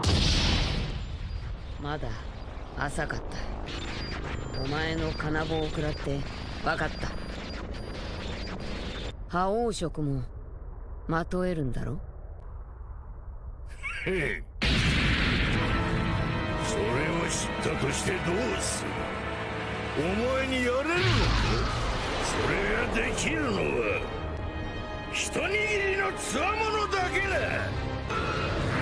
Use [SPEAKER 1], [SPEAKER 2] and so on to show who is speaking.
[SPEAKER 1] まだ浅かった。お前の金棒を食らって分かった。覇王色もまとえるんだろ。
[SPEAKER 2] それを知ったとしてどうする。お前にやれるのか。それができるのは一握りの強者だけだ。